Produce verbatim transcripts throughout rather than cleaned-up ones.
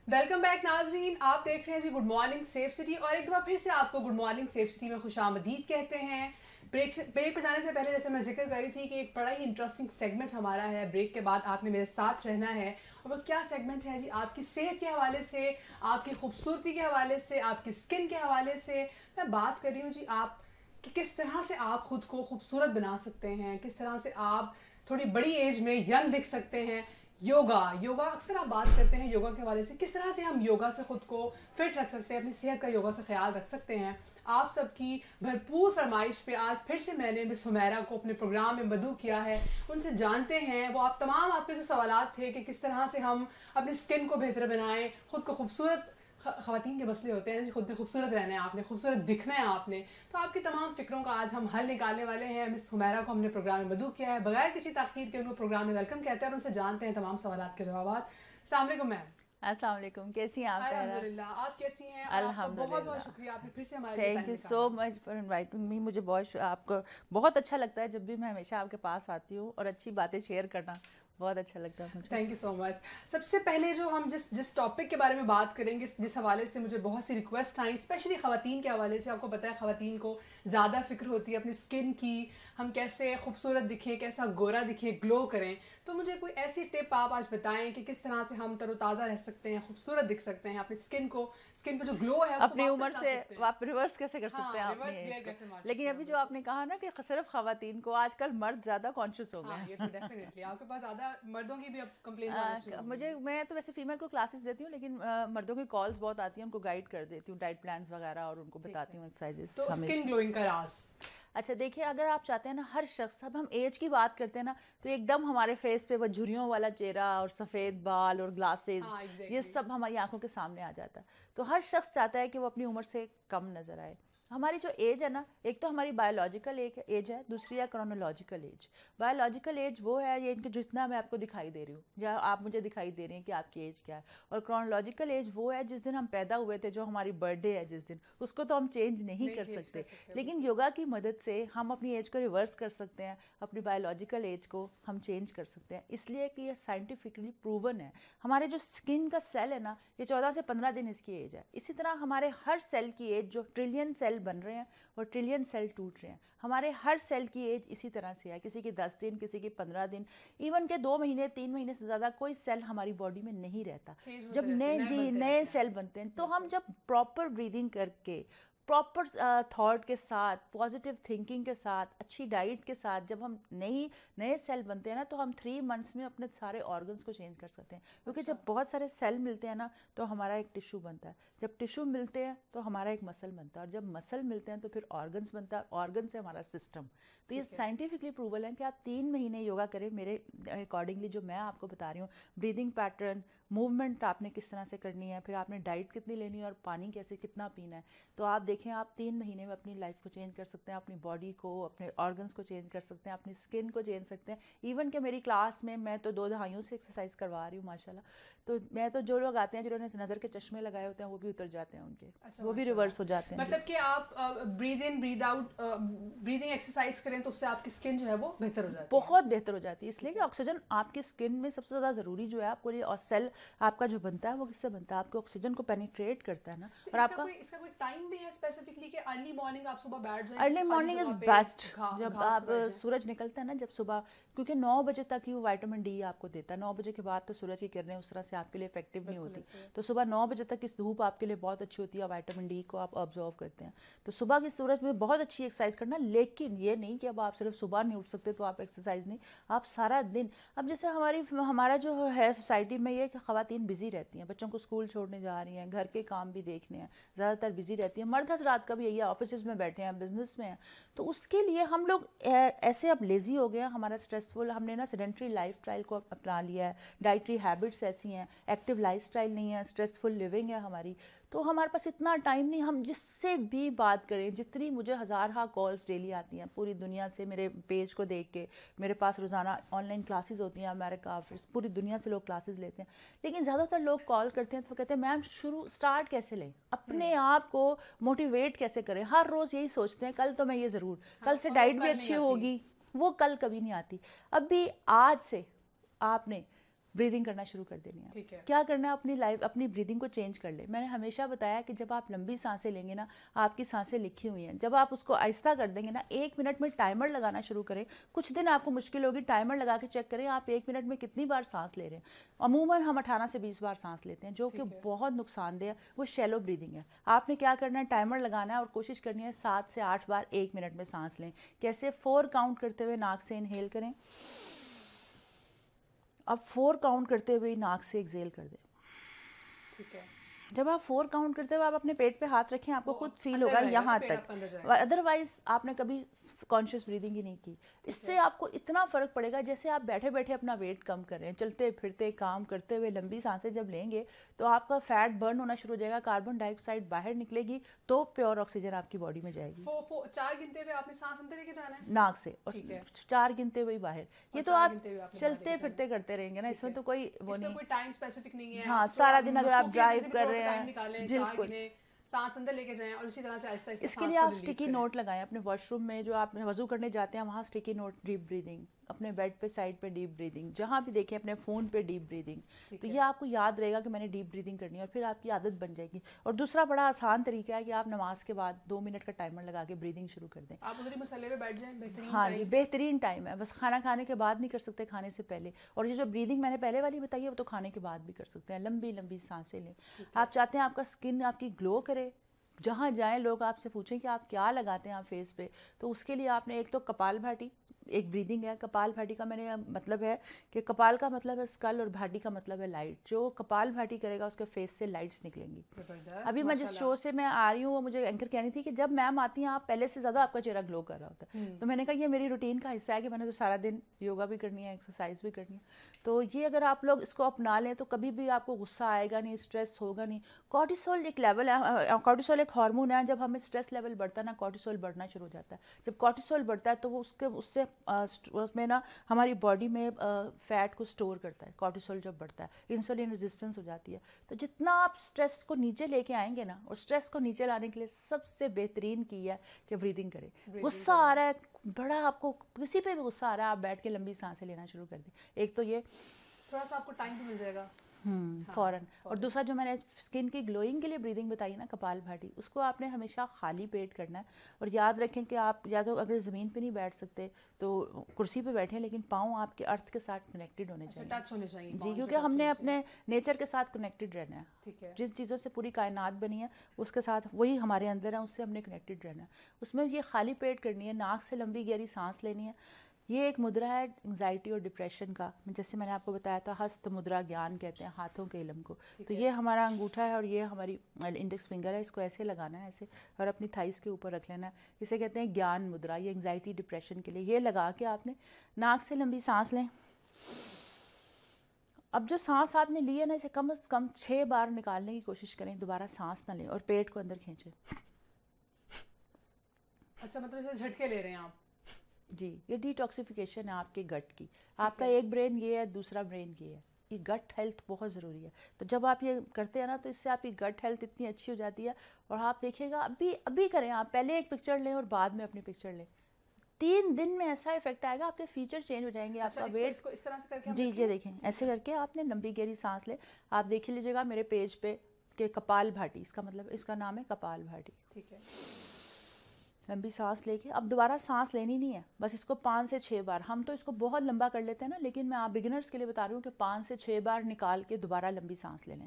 Welcome back नाजरीन, आप देख रहे हैं जी गुड मॉर्निंग सेफ सिटी और एक बार फिर से आपको गुड मॉर्निंग सेफ सिटी में खुशामदीद कहते हैं। ब्रेक ब्रेक पर जाने से पहले जैसे मैं जिक्र कर रही थी कि एक बड़ा ही इंटरेस्टिंग सेगमेंट हमारा है। ब्रेक के बाद आपने मेरे साथ रहना है और वो क्या सेगमेंट है जी, आपकी सेहत के हवाले से, आपकी खूबसूरती के हवाले से, आपकी स्किन के हवाले से मैं बात कर रही हूँ जी। आप कि किस तरह से आप खुद को खूबसूरत बना सकते हैं, किस तरह से आप थोड़ी बड़ी एज में यंग दिख सकते हैं। योगा योगा अक्सर आप बात करते हैं योगा के हवाले से, किस तरह से हम योगा से खुद को फिट रख सकते हैं, अपनी सेहत का योगा से ख्याल रख सकते हैं। आप सबकी भरपूर फरमाइश पे आज फिर से मैंने मिस हुमैरा को अपने प्रोग्राम में मदऊ किया है। उनसे जानते हैं वो आप तमाम आपके जो सवालात थे कि किस तरह से हम अपनी स्किन को बेहतर बनाएं, खुद को खूबसूरत, ख़वातीन के मसले होते हैं खुद ने खूबसूरत रहना है, आपने खूबसूरत दिखना है आपने, तो आपकी तमाम फिक्रों का आज हम हल निकालने वाले हैं। मिस हुमैरा को हमने प्रोग्राम में मदऊ किया है, बगैर किसी ताख़ीर के उनको प्रोग्राम में वेलकम कहते हैं और उनसे जानते हैं तमाम सवालात के जवाब। अस्सलाम वालेकुम मैम। अस्सलाम वालेकुम, कैसी हैं आप? अल्हम्दुलिल्लाह, आप कैसी हैं? अल्हम्दुलिल्लाह, बहुत बहुत शुक्रिया, आपने फिर से हमारे लिए thank you so much for inviting me. मुझे बहुत आपको बहुत अच्छा लगता है जब भी मैं हमेशा आपके पास आती हूँ और अच्छी बातें शेयर करना बहुत अच्छा लगता है मुझे। Thank you so much. सबसे पहले जो हम जिस जिस टॉपिक के बारे में बात करेंगे, जिस हवाले से मुझे बहुत सी रिक्वेस्ट आई, स्पेशली ख़वातीन के हवाले से। आपको पता है ख़वातीन को ज़्यादा फिक्र होती है अपनी स्किन की, हम कैसे खूबसूरत दिखें, कैसा गोरा दिखें, ग्लो करें। तो मुझे कोई ऐसी टिप आप आज बताएं कि किस तरह से हम तरोताज़ा रह सकते हैं, खूबसूरत दिख सकते हैं, अपनी स्किन को, स्किन पर जो ग्लो है अपनी उम्र से आप रिवर्स कैसे कर सकते हैं अपनी एज को। लेकिन अभी जो आपने कहा ना कि सिर्फ ख़वातीन को, आजकल मर्द ज़्यादा कॉन्शियस हो गए हैं। ये तो डेफिनेटली आपके पास ज़्यादा मर्दों की भी अब कंप्लेंट्स आना शुरू हो गई। मुझे मैं तो वैसे फीमेल को क्लासेस देती हूँ, लेकिन आ, मर्दों की कॉल्स बहुत आती हैं, उनको गाइड कर देती हूँ, डाइट प्लान्स वगैरह, और उनको बताती हूँ एक्सरसाइजेस। तो स्किन ग्लोइंग का राज, अच्छा देखिए, अगर आप चाहते हैं ना, हर शख्स, अब हम एज की बात करते हैं ना, तो एकदम हमारे फेस पे वो झुर्रियों वाला चेहरा और सफ़ेद बाल और ग्लासेस, हाँ, exactly. ये सब हमारी आंखों के सामने आ जाता है। तो हर शख्स चाहता है कि वो अपनी उम्र से कम नज़र आए। हमारी जो एज है ना, एक तो हमारी बायोलॉजिकल एज है, दूसरी है क्रोनोलॉजिकल एज। बायोलॉजिकल एज वो है ये इनके जितना मैं आपको दिखाई दे रही हूँ, या आप मुझे दिखाई दे रही हैं कि आपकी एज क्या है। और क्रोनोलॉजिकल एज वो है जिस दिन हम पैदा हुए थे, जो हमारी बर्थडे है जिस दिन, उसको तो हम चेंज नहीं, नहीं कर चेंज सकते, कर सकते। लेकिन योगा की मदद से हम अपनी एज को रिवर्स कर सकते हैं, अपनी बायोलॉजिकल एज को हम चेंज कर सकते हैं। इसलिए कि ये साइंटिफिकली प्रूवन है। हमारे जो स्किन का सेल है ना, ये चौदह से पंद्रह दिन इसकी एज है। इसी तरह हमारे हर सेल की एज, जो ट्रिलियन सेल बन रहे हैं और ट्रिलियन सेल टूट रहे हैं, हमारे हर सेल की एज इसी तरह से है। किसी की दस दिन, किसी की पंद्रह दिन, इवन के दो महीने तीन महीने से ज़्यादा कोई सेल हमारी बॉडी में नहीं रहता। जब नए जी नए सेल बनते हैं, तो हम जब प्रॉपर ब्रीदिंग करके, प्रॉपर थॉट के साथ, पॉजिटिव थिंकिंग के साथ, अच्छी डाइट के साथ, जब हम नई नए सेल बनते हैं ना, तो हम थ्री मंथ्स में अपने सारे ऑर्गन्स को चेंज कर सकते हैं। क्योंकि अच्छा। जब बहुत सारे सेल मिलते हैं ना, तो हमारा एक टिश्यू बनता है। जब टिश्यू मिलते हैं तो हमारा एक मसल बनता है, और जब मसल मिलते हैं तो फिर ऑर्गन्स बनता है, ऑर्गन से हमारा सिस्टम। तो ये साइंटिफिकली प्रूवल है कि आप तीन महीने योगा करें मेरे अकॉर्डिंगली, जो मैं आपको बता रही हूँ, ब्रीदिंग पैटर्न, मूवमेंट आपने किस तरह से करनी है, फिर आपने डाइट कितनी लेनी है और पानी कैसे कितना पीना है, तो आप देखें आप तीन महीने में अपनी लाइफ को चेंज कर सकते हैं, अपनी बॉडी को, अपने ऑर्गन्स को चेंज कर सकते हैं, अपनी स्किन को चेंज सकते हैं। इवन कि मेरी क्लास में मैं तो दो दहाइयों से एक्सरसाइज करवा रही हूँ माशाल्लाह। तो मैं तो जो लोग आते हैं जिन्होंने नज़र के चश्मे लगाए होते हैं, वो भी उतर जाते हैं उनके। अच्छा, वो भी रिवर्स हो जाते हैं। मतलब कि आप breathe in breathe out breathing exercise करें तो उससे आपकी स्किन जो है वो बेहतर हो जाती है, बहुत बेहतर हो जाती है। इसलिए कि ऑक्सीजन आपकी स्किन में सबसे ज़्यादा ज़रूरी जो है आपको, ये और सेल आपका जो बनता है वो किससे बनता है, आपके ऑक्सीजन को पेनिट्रेट करता है ना। तो और आपका कोई इसका कोई टाइम भी है स्पेसिफिकली कि अर्ली मॉर्निंग आप सुबह बैठ जाएं? अर्ली मॉर्निंग इज बेस्ट, जब आप सूरज निकलता है ना, जब सुबह, क्योंकि नौ बजे तक ही वो विटामिन डी आपको देता है। नौ बजे के बाद तो सूरज की किरणें उस तरह से आपके लिए इफेक्टिव नहीं होती। तो सुबह नौ बजे तक इस धूप आपके लिए बहुत अच्छी होती है, विटामिन डी को आप ऑब्जॉर्व करते हैं। तो सुबह की सूरज में बहुत अच्छी एक्सरसाइज करना, लेकिन ये नहीं कि अब आप सिर्फ सुबह नहीं उठ सकते तो आप एक्सरसाइज नहीं, आप सारा दिन। अब जैसे हमारी हमारा जो है सोसाइटी में ये कि ख़वातीन बिजी रहती हैं, बच्चों को स्कूल छोड़ने जा रही हैं, घर के काम भी देखने हैं, ज़्यादातर बिजी रहती हैं। मर्द हज़रात का भी यही है, ऑफिस में बैठे हैं, बिजनेस में हैं। तो उसके लिए हम लोग ऐसे अब लेज़ी हो गए हैं, हमारा स्ट्रेसफुल, हमने ना सेडेंटरी लाइफ स्टाइल को अपना लिया है, डाइटरी हैबिट्स ऐसी हैं, एक्टिव लाइफ स्टाइल नहीं है, स्ट्रेसफुल लिविंग है हमारी। तो हमारे पास इतना टाइम नहीं, हम जिससे भी बात करें, जितनी मुझे हज़ार हा कॉल्स डेली आती हैं पूरी दुनिया से, मेरे पेज को देख के, मेरे पास रोज़ाना ऑनलाइन क्लासेस होती हैं, अमेरिका पूरी दुनिया से लोग क्लासेस लेते हैं। लेकिन ज़्यादातर लोग कॉल करते हैं तो वो कहते हैं मैम शुरू स्टार्ट कैसे लें, अपने आप को मोटिवेट कैसे करें। हर रोज़ यही सोचते हैं कल तो मैं ये ज़रूर, कल से डाइट भी अच्छी होगी, वो कल कभी नहीं आती। अभी आज से आपने ब्रीदिंग करना शुरू कर देनी है। ठीक है। क्या करना है, अपनी लाइफ अपनी ब्रीदिंग को चेंज कर ले। मैंने हमेशा बताया कि जब आप लंबी सांसें लेंगे ना, आपकी सांसें लिखी हुई हैं, जब आप उसको आहिस्ता कर देंगे ना, एक मिनट में टाइमर लगाना शुरू करें। कुछ दिन आपको मुश्किल होगी, टाइमर लगा के चेक करें आप एक मिनट में कितनी बार सांस ले रहे हैं। अमूमन हम अठारह से बीस बार सांस लेते हैं, जो कि बहुत नुकसानदेह है। वो शैलो ब्रीदिंग है। आपने क्या करना है, टाइमर लगाना है और कोशिश करनी है सात से आठ बार एक मिनट में सांस लें। कैसे, फोर काउंट करते हुए नाक से इनहेल करें, अब फोर काउंट करते हुए नाक से एक्सेल कर दें। ठीक है। जब आप फोर काउंट करते हो आप अपने पेट पे हाथ रखें, आपको खुद फील होगा यहाँ तक, अदरवाइज आपने कभी कॉन्शियस ब्रीदिंग ही नहीं की। इससे आपको इतना फर्क पड़ेगा जैसे आप बैठे बैठे अपना वेट कम कर रहे हैं, चलते फिरते काम करते हुए लंबी सांसें जब लेंगे तो आपका फैट बर्न होना शुरू हो जाएगा, कार्बन डाइऑक्साइड बाहर निकलेगी, तो प्योर ऑक्सीजन आपकी बॉडी में जाएगी। फो, फो, चार गिनते हुए आपने सांस अंदर लेके जाना है नाक से, और चार गिनते हुए बाहर। ये तो आप चलते फिरते करते रहेंगे ना, इसमें तो कोई वो नहीं, कोई टाइम स्पेसिफिक नहीं है। हाँ, सारा दिन अगर आप ड्राइव कर रहे हैं, बिल्कुल सांस अंदर लेके जाएं और उसी तरह से आहिस्ता आहिस्ता। इसके लिए आप स्टिकी नोट लगाएं अपने वॉशरूम में, जो आप वजू करने जाते हैं वहाँ स्टिकी नोट, डीप ब्रीदिंग, अपने बेड पे साइड पे डीप ब्रीदिंग, जहाँ भी देखें अपने फ़ोन पे डीप ब्रीदिंग। तो ये आपको याद रहेगा कि मैंने डीप ब्रीदिंग करनी है और फिर आपकी आदत बन जाएगी। और दूसरा बड़ा आसान तरीका है कि आप नमाज के बाद दो मिनट का टाइमर लगा के ब्रीदिंग शुरू कर दें। आप उधर ही मसले पे बैठ जाएं, बेहतरीन। हाँ जी, बेहतरीन टाइम है। बस खाना खाने के बाद नहीं कर सकते, खाने से पहले। और ये जो ब्रीदिंग मैंने पहले वाली बताई है वो तो खाने के बाद भी कर सकते हैं। लंबी लंबी सांसें लें। आप चाहते हैं आपका स्किन आपकी ग्लो करे, जहाँ जाएं लोग आपसे पूछें कि आप क्या लगाते हैं आप फेस पे, तो उसके लिए आपने एक तो कपाल भाटी एक ब्रीदिंग है। कपाल भाटी का मैंने मतलब है कि कपाल का मतलब है स्कल और भाटी का मतलब है लाइट। जो कपाल भाटी करेगा उसके फेस से लाइट्स निकलेंगी। अभी मैं जिस शो से मैं आ रही हूँ वो मुझे एंकर कहनी थी कि जब मैम आती हैं आप पहले से ज़्यादा आपका चेहरा ग्लो कर रहा होता है। तो मैंने कहा ये मेरी रूटीन का हिस्सा है कि मैंने तो सारा दिन योगा भी करनी है, एक्सरसाइज भी करनी है। तो ये अगर आप लोग इसको अपना लें तो कभी भी आपको गुस्सा आएगा नहीं, स्ट्रेस होगा नहीं। कॉर्टिसोल एक लेवल है, कॉर्टिसोल एक हार्मोन है। जब हमें स्ट्रेस लेवल बढ़ता है ना, कॉर्टिसोल बढ़ना शुरू हो जाता है। जब कॉर्टिसोल बढ़ता है तो वो उसके उससे उसमें ना हमारी बॉडी में फैट को स्टोर करता है। कॉर्टिसोल जब बढ़ता है इंसुलिन रेजिस्टेंस हो जाती है। तो जितना आप स्ट्रेस को नीचे लेके आएंगे ना, और स्ट्रेस को नीचे लाने के लिए सबसे बेहतरीन की है कि ब्रीदिंग करें। गुस्सा आ रहा है बड़ा, आपको किसी पे भी गुस्सा आ रहा है, आप बैठ के लंबी सांसें लेना शुरू कर दें। एक तो ये थोड़ा सा आपको टाइम भी मिल जाएगा हम्म हाँ, फ़ौरन। और दूसरा जो मैंने स्किन की ग्लोइंग के लिए ब्रीदिंग बताई ना, कपाल भाटी, उसको आपने हमेशा खाली पेट करना है। और याद रखें कि आप या तो अगर ज़मीन पे नहीं बैठ सकते तो कुर्सी पे बैठें, लेकिन पाँव आपके अर्थ के साथ कनेक्टेड होने चाहिए, टच होने चाहिए जी, क्योंकि हमने अपने नेचर के साथ कनेक्टेड रहना है। ठीक है। जिस चीज़ों से पूरी कायनात बनी है उसके साथ वही हमारे अंदर है, उससे हमने कनेक्टेड रहना है। उसमें ये खाली पेट करनी है, नाक से लंबी गहरी सांस लेनी है। ये एक मुद्रा है एंजाइटी और डिप्रेशन का, जैसे मैंने आपको बताया था हस्त मुद्रा ज्ञान कहते हैं, हाथों के इल्म को। तो ये हमारा अंगूठा है और ये हमारी इंडेक्स फिंगर है, इसको ऐसे लगाना है ऐसे, और अपनी थाइस के ऊपर रख लेना है। इसे कहते हैं ज्ञान मुद्रा। ये एंजाइटी डिप्रेशन के लिए। ये लगा के आपने नाक से लंबी सांस लें। अब जो सांस आपने ली है ना, इसे कम से कम छः बार निकालने की कोशिश करें, दोबारा सांस ना लें, और पेट को अंदर खींचें। अच्छा, मतलब इसे झटके ले रहे हैं आप? जी, ये डिटॉक्सिफिकेशन है आपके गट की। आपका एक ब्रेन ये है, दूसरा ब्रेन ये है। ये गट हेल्थ बहुत ज़रूरी है। तो जब आप ये करते हैं ना, तो इससे आपकी गट हेल्थ इतनी अच्छी हो जाती है। और आप देखिएगा, अभी अभी करें आप, पहले एक पिक्चर लें और बाद में अपनी पिक्चर लें, तीन दिन में ऐसा इफेक्ट आएगा, आपके फीचर चेंज हो जाएंगे। अच्छा, आपका वेट वेट इसको इस तरह से करके जी जी देखें, ऐसे करके आपने लंबी गहरी सांस ले। आप देख लीजिएगा मेरे पेज पे कि कपाल भाटी, इसका मतलब इसका नाम है कपाल भाटी। ठीक है। लंबी सांस लेके अब दोबारा सांस लेनी नहीं है, बस इसको पाँच से छः बार, हम तो इसको बहुत लंबा कर लेते हैं ना, लेकिन मैं आप बिगिनर्स के लिए बता रही हूँ कि पाँच से छः बार निकाल के दोबारा लंबी सांस ले लें।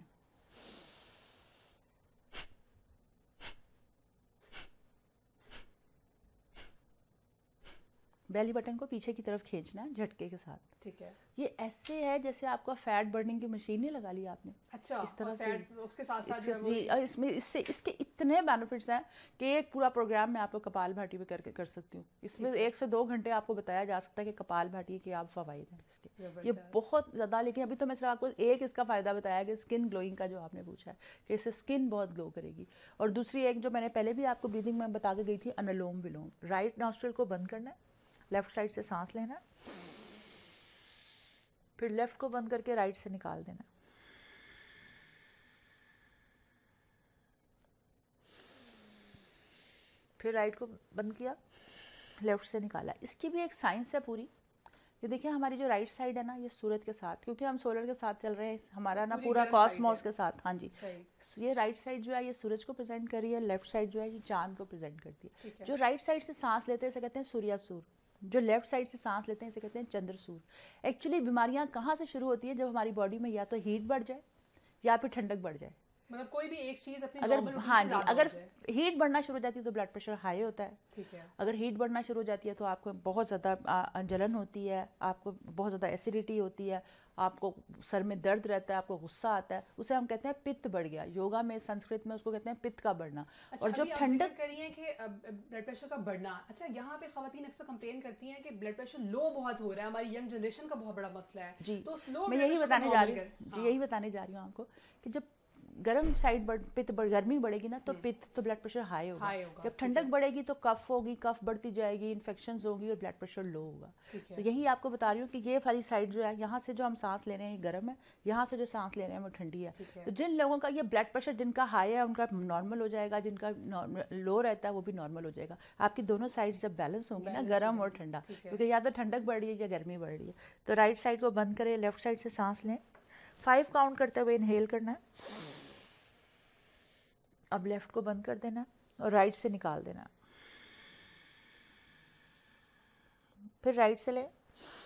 बेली बटन को पीछे की तरफ खींचना है झटके के साथ। ठीक है। ये ऐसे है जैसे आपका फैट बर्निंग की मशीन नहीं लगा ली आपने। अच्छा, इस तरह से उसके साथ साथ इसके, जी, इसमें इससे इसके इतने बेनिफिट्स हैं कि एक पूरा प्रोग्राम मैं आपको कपाल भाटी पे करके कर सकती हूँ। इसमें एक से दो घंटे आपको बताया जा सकता है कि कपाल भाटी के आप फवाइद हैं इसके, ये बहुत ज़्यादा। लेकिन अभी तो मैं सिर्फ आपको एक इसका फ़ायदा बताया कि स्किन ग्लोइंग का जो आपने पूछा है कि इससे स्किन बहुत ग्लो करेगी। और दूसरी एक जो मैंने पहले भी आपको ब्रीदिंग में बता के गई थी, अनुलोम विलोम। राइट नॉस्ट्रिल को बंद करना है, लेफ्ट साइड से सांस लेना, फिर लेफ्ट को बंद करके राइट से निकाल देना। फिर राइट को बंद किया, लेफ्ट से निकाला। इसकी भी एक साइंस है पूरी। ये देखिए हमारी जो राइट साइड है ना, ये सूरज के साथ, क्योंकि हम सोलर के साथ चल रहे हैं, हमारा ना पूरी पूरा गर्म कॉस्मोस side है। के साथ। हाँ जी, सही। ये राइट साइड जो है ये सूरज को प्रेजेंट कर रही है, लेफ्ट साइड जो है ये चांद को प्रेजेंट करती ठीक है। है। जो राइट साइड से सांस लेते हैं इसे कहते हैं सूर्यासूर, जो लेफ्ट साइड से सांस लेते हैं इसे कहते हैं चंद्रसूर। एक्चुअली बीमारियां कहाँ से शुरू होती है? जब हमारी बॉडी में या तो हीट बढ़ जाए या फिर ठंडक बढ़ जाए। मतलब कोई भी एक चीज अपनी अगर नॉर्मल हाँ जी, अगर हीट बढ़ना शुरू हो जाती है तो ब्लड प्रेशर हाई होता है। ठीक है। अगर हीट बढ़ना शुरू हो जाती है तो आपको बहुत ज़्यादा जलन होती है, आपको बहुत ज़्यादा एसिडिटी होती है, आपको सर में दर्द रहता है, आपको गुस्सा आता है, उसे हम कहते हैं पित्त बढ़ गया। योगा में, संस्कृत में उसको कहते हैं पित्त का बढ़ना। अच्छा, और जब ठंडक करिए कि ब्लड प्रेशर का बढ़ना, अच्छा यहाँ पे खवातीन अक्सर कंप्लेन करती हैं कि ब्लड प्रेशर लो बहुत हो रहा है, हमारी यंग जनरेशन का बहुत बड़ा मसला है जी। तो स्लो मैं यही बताने जा रही हूँ जी यही बताने जा रही हूँ आपको कि जब गर्म साइड बढ़ पित्त बढ़ गर्मी बढ़ेगी ना तो पित्त तो ब्लड प्रेशर हाई होगा, हाई होगा। जब ठंडक बढ़ेगी तो कफ होगी, कफ बढ़ती जाएगी, इन्फेक्शंस होगी और ब्लड प्रेशर लो होगा। तो यही आपको बता रही हूँ कि ये वाली साइड जो है, यहाँ से जो हम सांस ले रहे हैं ये गर्म है, यहाँ से जो सांस ले रहे हैं वो ठंडी है। तो जिन लोगों का ये ब्लड प्रेशर जिनका हाई है उनका नॉर्मल हो जाएगा, जिनका लो रहता है वो भी नॉर्मल हो जाएगा। आपकी दोनों साइड जब बैलेंस होंगी ना, गर्म और ठंडा, क्योंकि या तो ठंडक बढ़ रही है या गर्मी बढ़ रही है। तो राइट साइड को बंद करें, लेफ्ट साइड से सांस लें, फाइव काउंट करते हुए इनहेल करना है। अब लेफ्ट को बंद कर देना और राइट से निकाल देना, फिर राइट से ले,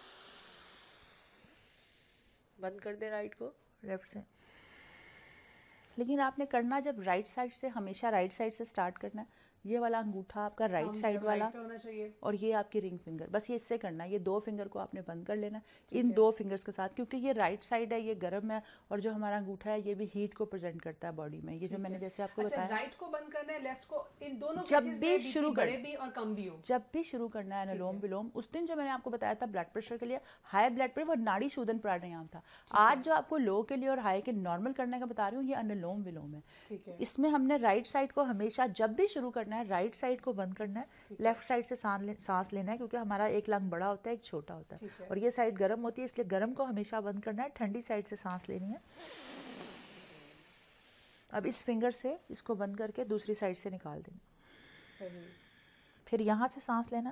बंद कर दे राइट को, लेफ्ट से। लेकिन आपने करना जब राइट साइड से, हमेशा राइट साइड से स्टार्ट करना है। ये वाला अंगूठा आपका राइट साइड वाला होना चाहिए और ये आपकी रिंग फिंगर, बस ये इससे करना है। ये दो फिंगर को आपने बंद कर लेना इन दो फिंगर्स के साथ, क्योंकि ये राइट साइड है, ये गर्म है, और जो हमारा अंगूठा है ये भी हीट को प्रेजेंट करता है बॉडी में। ये जो मैंने जैसे आपको अच्छा, बताया, राइट को बंद करना है, लेफ्ट को, इन दोनों जब भी शुरू कर भी और कम भी हो, जब भी शुरू करना है अनुलोम विलोम। उस दिन जो मैंने आपको बताया था ब्लड प्रेशर के लिए, हाई ब्लड प्रेशर, वो नाड़ी शोधन प्राणायाम था। आज जो आपको लो के लिए और हाई के नॉर्मल करने का बता रही हूँ, ये अनुलोम विलोम है। इसमें हमने राइट साइड को हमेशा जब भी शुरू करना है राइट साइड को बंद करना है, लेफ्ट साइड से सांस ले, सांस लेना है, क्योंकि हमारा एक लंग बड़ा होता है एक छोटा होता है, और ये साइड गर्म होती है, इसलिए गर्म को हमेशा बंद करना है, ठंडी साइड से सांस लेनी है। अब इस फिंगर से इसको बंद करके दूसरी साइड से निकाल देंगे। सही। फिर यहाँ से सांस लेना।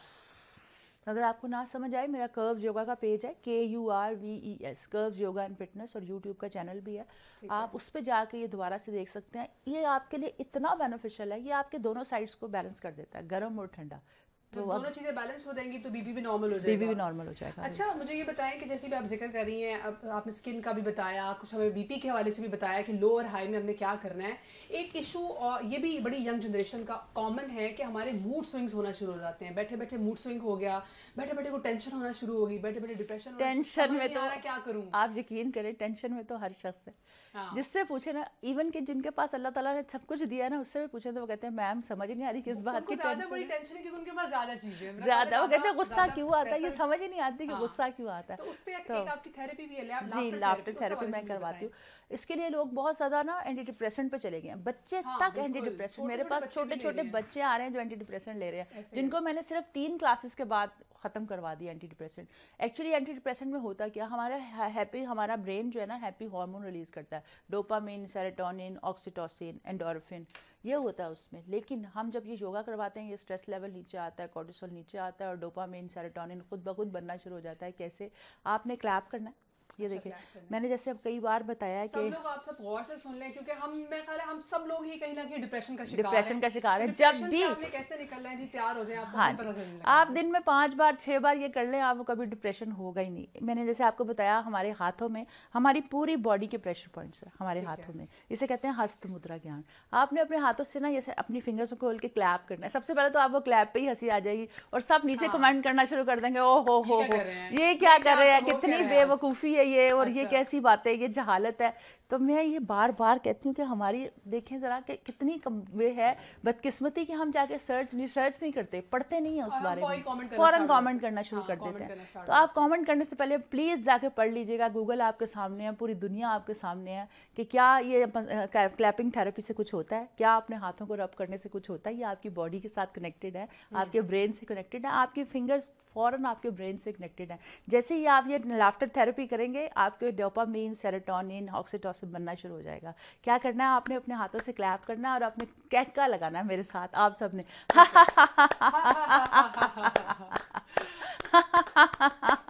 अगर आपको ना समझ आए, मेरा कर्व्स योगा का पेज है, K U R V E S, curves yoga and fitness, और यूट्यूब का चैनल भी है, आप उस पर जाके ये दोबारा से देख सकते हैं। ये आपके लिए इतना बेनिफिशियल है, ये आपके दोनों साइड्स को बैलेंस कर देता है, गर्म और ठंडा। तो दोनों चीजें बैलेंस हो जाएंगी तो बीपी भी नॉर्मल हो जाएगा। बीपी भी नॉर्मल हो जाएगा। अच्छा, मुझे ये बताएं कि जैसे भी आप जिक्र कर रही हैं, अब आपने स्किन का भी बताया, कुछ हमें बीपी के हवाले से भी बताया कि लो और हाई में हमने क्या करना है। एक इशू, और ये भी बड़ी यंग जनरेशन का कॉमन है कि हमारे मूड स्विंग्स होना शुरू हो जाते हैं। बैठे बैठे मूड स्विंग हो गया, बैठे बैठे को टेंशन होना शुरू होगी, बैठे बैठे डिप्रेशन, टेंशन में तो क्या करूं? आप यकीन करें, टेंशन में तो हर शख्स है। हाँ। जिससे पूछे ना, इवन कि जिनके पास अल्लाह ताला ने सब कुछ दिया है ना, उससे भी पूछे तो वो कहते हैं मैम समझ नहीं आ रही किस बात की टेंशन है। बड़ी टेंशन है क्योंकि उनके पास ज्यादा चीजें हैं, ज्यादा, वो कहते हैं गुस्सा क्यों आता है, ये समझ ही नहीं आती कि गुस्सा क्यों आता है। तो उस पे एक आपकी थेरेपी भी है, जी, लाफ्टर थेरेपी मैं करवाती हूँ। इसके लिए लोग बहुत ज्यादा ना एंटी डिप्रेसेंट पे चले गए हैं, बच्चे तक एंटी डिप्रेसेंट। मेरे पास छोटे छोटे बच्चे आ रहे हैं जो एंटी डिप्रेसेंट ले रहे हैं, जिनको मैंने सिर्फ तीन क्लासेस के बाद खत्म करवा दिया anti depressant. Actually anti depressant में होता क्या, हमारा हैप्पी, हमारा ब्रेन जो है ना हैप्पी हार्मोन रिलीज करता है, डोपामिन, सेरोटोनिन, ऑक्सीटोसिन, एंडोर्फिन, ये होता है उसमें। लेकिन हम जब ये योगा करवाते हैं, ये स्ट्रेस लेवल नीचे आता है, कोर्टिसोल नीचे आता है, और डोपामिन, सेरोटोनिन खुद ब खुद बनना शुरू हो जाता है। कैसे? आपने क्लैप करना है, ये अच्छा, देखिए मैंने जैसे अब कई बार बताया कि सब लोग आप सब गौर से सुन लें, क्योंकि हम मैं ख्याल है हम सब लोग ही कहीं ना कहीं डिप्रेशन का शिकार डिप्रेशन का शिकार है। जब भी आपने कैसे निकलना है जी, तैयार हो जाए, आपको हाँ, पता चलने लगे। आप दिन में पांच बार छह बार ये कर लें, आपको कभी डिप्रेशन होगा ही नहीं। मैंने जैसे आपको बताया, हमारे हाथों में हमारी पूरी बॉडी के प्रेशर पॉइंट्स है हमारे हाथों में, इसे कहते हैं हस्त मुद्रा ज्ञान। आपने अपने हाथों से ना जैसे अपनी फिंगर्स को खोल के क्लैप करना है। सबसे पहले तो आपको क्लैप पे ही हंसी आ जाएगी और सब नीचे कमेंट करना शुरू कर देंगे, ओ हो हो हो ये क्या कर रहे हैं, कितनी बेवकूफ़ी है ये, और ये कैसी बात है, ये जहालत है। तो मैं ये बार बार कहती हूँ कि हमारी देखें ज़रा कि कितनी वे है बदकिस्मती कि हम जाके सर्च नहीं सर्च नहीं करते, पढ़ते नहीं है उस बारे में, फ़ौरन कमेंट करना शुरू कर देते हैं। तो आप कमेंट करने से पहले प्लीज़ जाके पढ़ लीजिएगा, गूगल आपके सामने है, पूरी दुनिया आपके सामने है, कि क्या ये क्लैपिंग थेरेपी से कुछ होता है, क्या अपने हाथों को रब करने से कुछ होता है, ये आपकी बॉडी के साथ कनेक्टेड है, आपके ब्रेन से कनेक्टेड है, आपकी फिंगर्स फ़ौरन आपके ब्रेन से कनेक्टेड है। जैसे ही आप ये लाफ्टर थेरेपी करेंगे, आपके डोपामिन, सेरोटोनिन, ऑक्सीटोसिन बनना शुरू हो जाएगा। क्या करना है, आपने अपने हाथों से क्लैप करना है और अपने कैटका लगाना है मेरे साथ, आप सबने